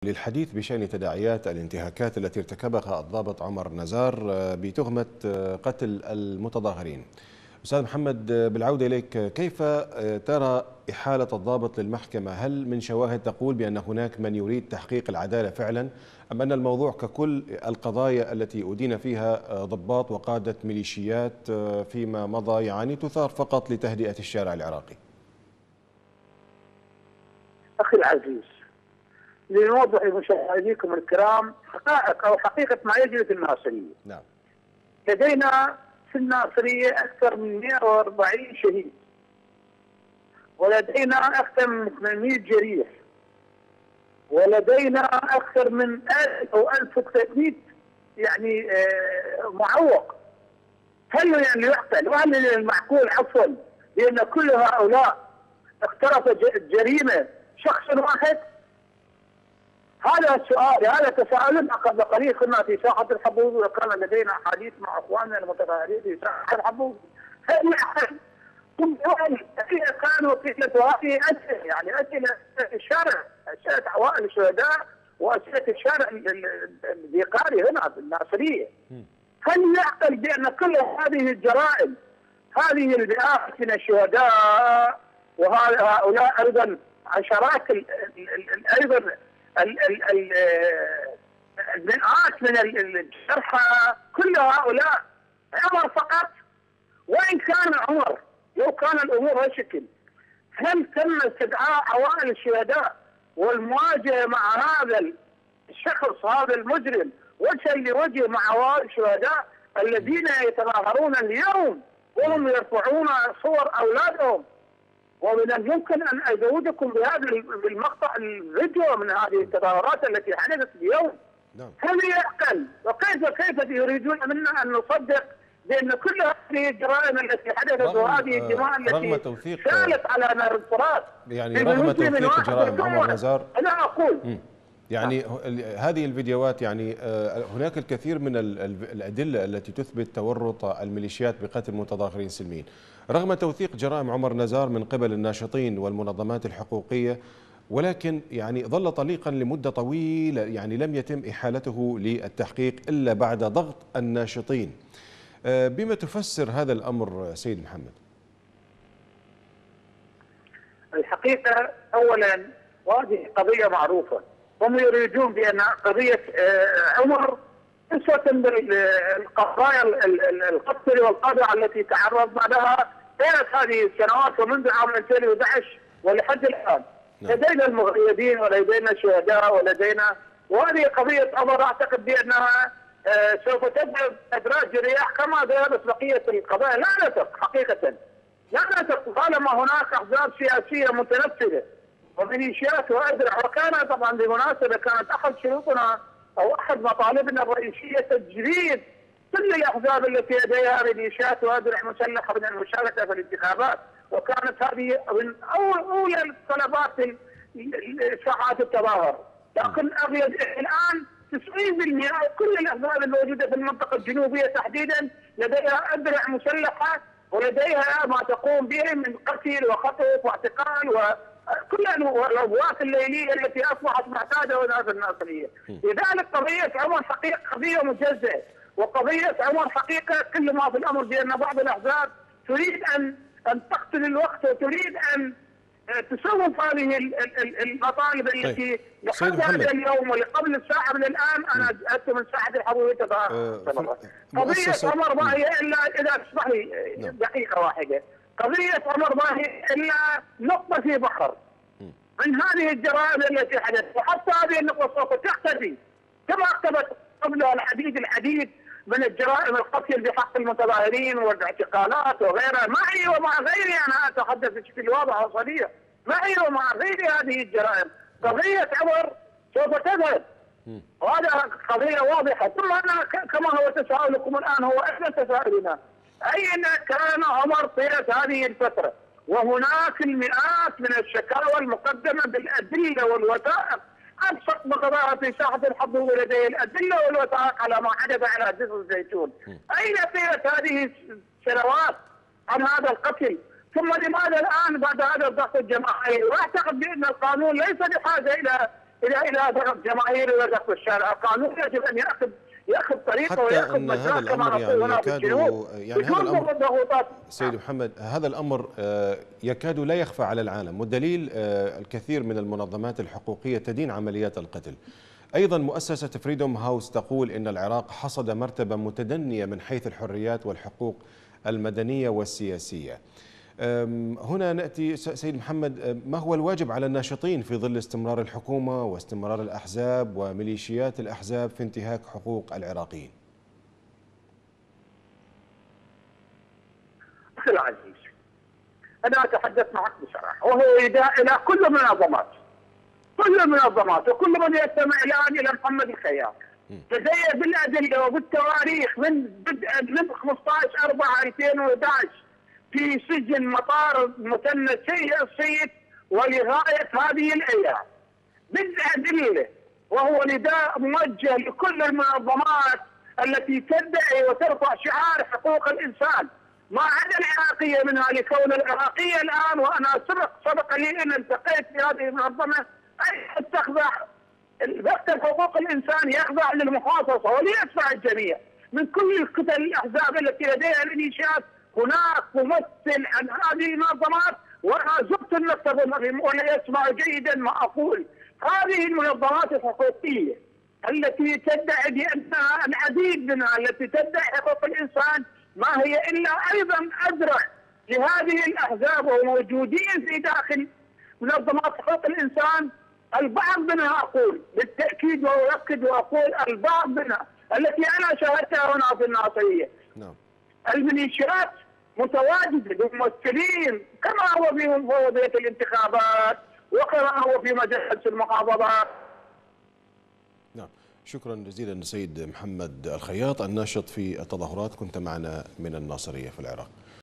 للحديث بشأن تداعيات الانتهاكات التي ارتكبها الضابط عمر نزار بتهمة قتل المتظاهرين. أستاذ محمد، بالعودة إليك، كيف ترى إحالة الضابط للمحكمة؟ هل من شواهد تقول بأن هناك من يريد تحقيق العدالة فعلا، أم أن الموضوع ككل القضايا التي أدين فيها ضباط وقادة ميليشيات فيما مضى يعني تثار فقط لتهدئة الشارع العراقي؟ أخي العزيز، لنوضح لمشاهديكم الكرام حقائق أو حقيقة ما يجري في الناصرية. نعم. لدينا في الناصرية أكثر من 140 شهيد، ولدينا أكثر من 800 جريح، ولدينا أكثر من 1000 أو 1300 يعني معوق. هل يعني يعقل وهل من المعقول عفوا بأن كل هؤلاء اقترف جريمة شخص واحد؟ هذا السؤال، هذا تساؤلنا. قبل قليل كنا في ساحة الحبوب وكان لدينا حديث مع اخواننا المتظاهرين في ساحة الحبوب. هل يعقل؟ كانوا قتلة هذه أسئلة، يعني أسئلة الشارع، أسئلة عوائل الشهداء وأسئلة الشارع الذيقاري هنا في الناصرية. هل يعقل بأن كل هذه الجرائم، هذه المئات من الشهداء وهؤلاء أيضا عشرات أيضا المئات من الجرحى، كل هؤلاء عمر فقط؟ وإن كان عمر، لو كان الأمور هالشكل، هل تم استدعاء عوائل الشهداء والمواجهة مع هذا الشخص، هذا المجرم، وجها لوجه مع عوائل الشهداء الذين يتظاهرون اليوم وهم يرفعون صور أولادهم؟ ومن الممكن أن أزودكم بهذا المقطع الفيديو من هذه التظاهرات التي حدثت اليوم. هل يعقل؟ وكيف يريدون منا أن نصدق بأن كل هذه الجرائم التي حدثت وهذه الدماء التي سالت على نهر الفرات، يعني رغم توثيق جرائم عمر نزار، أنا أقول يعني هذه الفيديوهات، يعني هناك الكثير من الأدلة التي تثبت تورط الميليشيات بقتل متظاهرين سلميين، رغم توثيق جرائم عمر نزار من قبل الناشطين والمنظمات الحقوقية، ولكن يعني ظل طليقا لمدة طويلة، يعني لم يتم إحالته للتحقيق إلا بعد ضغط الناشطين. بما تفسر هذا الأمر سيد محمد؟ الحقيقة أولا وهذه قضية معروفة، هم يريدون بأن قضية عمر أسوة بالقضايا القتل والقضاء التي تعرضنا لها طيلة هذه السنوات ومنذ عام 2011 ولحد الآن. لدينا المغيبين ولدينا الشهداء ولدينا، وهذه قضية عمر أعتقد بأنها سوف تذهب أدراج الرياح كما ذهبت بقية القضايا. لا نثق حقيقة، لا نثق طالما هناك أحزاب سياسية متنفذة وميليشيات وأذرع. وكان طبعا بالمناسبة كانت أحد شروطنا أو أحد مطالبنا الرئيسية تجريد كل الأحزاب التي لديها ميليشيات وأذرع مسلحة من المشاركة في الانتخابات، وكانت هذه من أولى الطلبات ساحات التظاهر. لكن الآن 90% كل الأحزاب الموجودة في المنطقة الجنوبية تحديدا لديها أذرع مسلحة ولديها ما تقوم به من قتل وخطف واعتقال وكل الأبوات الليلية التي أصبحت معتادة في الناصرية. لذلك قضية عمر حقيقة قضية مجزئة، وقضية عمر حقيقة كل ما في الأمر بأن بعض الأحزاب تريد أن تقتل الوقت وتريد أن تسوف هذه المطالب التي لحد هذا اليوم ولقبل الساعة من الآن أنا أتت من ساحة الحبوب قضية عمر ما هي إلا، إذا تسمح لي دقيقة واحدة، قضية عمر ما هي إلا نقطة في بحر من هذه الجرائم التي حدثت، وحتى هذه النقطة سوف تختفي كما اختفت قبلها العديد من الجرائم القتل بحق المتظاهرين والاعتقالات وغيرها. معي ومع غيري أنا أتحدث بشكل واضح وصريح، معي ومع غيري هذه الجرائم. قضية عمر سوف تذهب وهذا قضية واضحة. ثم أنا كما هو تساؤلكم الآن هو أين تساؤلنا؟ أين كان عمر طيلة هذه الفترة؟ وهناك المئات من الشكاوى المقدمة بالأدلة والوثائق. أبسط ما ظهر في ساحة الحبوب لديه الأدلة والوثائق على ما حدث على جسر الزيتون. أين طيلة هذه السنوات عن هذا القتل؟ ثم لماذا الآن بعد هذا الضغط الجماعي؟ وأعتقد بأن القانون ليس بحاجة الى ضغط جماهيري وضغط الشارع. القانون يجب ان ياخذ طريقه وياخذ هذا مسار كما الامر نقول هنا يكاد بالجنوب هذا الامر ضغوطات. سيد محمد، هذا الامر يكاد لا يخفى على العالم، والدليل الكثير من المنظمات الحقوقيه تدين عمليات القتل. ايضا مؤسسه فريدوم هاوس تقول ان العراق حصد مرتبه متدنيه من حيث الحريات والحقوق المدنيه والسياسيه. هنا نأتي سيد محمد، ما هو الواجب على الناشطين في ظل استمرار الحكومة واستمرار الأحزاب وميليشيات الأحزاب في انتهاك حقوق العراقيين؟ أخي العزيز، أنا أتحدث معك بصراحة، وهو نداء إلى كل المنظمات وكل من يستمع الآن إلى محمد الخياط. لدي بالأدلة وبالتواريخ من بدء من 15/4/2011 في سجن مطار مثنى السيد ولغاية هذه الأيام بالأدلة، وهو نداء موجه لكل المنظمات التي تدعي وترفع شعار حقوق الإنسان ما عدا العراقية منها، لكون العراقية الآن، وأنا سبق لي أن التقيت في هذه المنظمة، أي تخضع مكتب حقوق الإنسان يخضع للمحافظة وليدفع الجميع من كل الكتل الأحزاب التي لديها الإنشاءات. هناك ممثل عن هذه المنظمات، وانا زرت المكتب ولا يسمع جيدا ما اقول. هذه المنظمات الحقوقيه التي تدعي بانها العديد منها التي تدعي حقوق الانسان ما هي الا ايضا ازرع لهذه الاحزاب، وموجودين في داخل منظمات حقوق الانسان. البعض منها اقول بالتاكيد واؤكد واقول البعض منها التي انا شاهدتها هنا في الناصريه. نعم. الميليشيات متواجده بممثلين كما هو في مفوضيه الانتخابات وكما هو في مجالس المحافظات. نعم، شكرا جزيلا سيد محمد الخياط الناشط في التظاهرات، كنت معنا من الناصريه في العراق.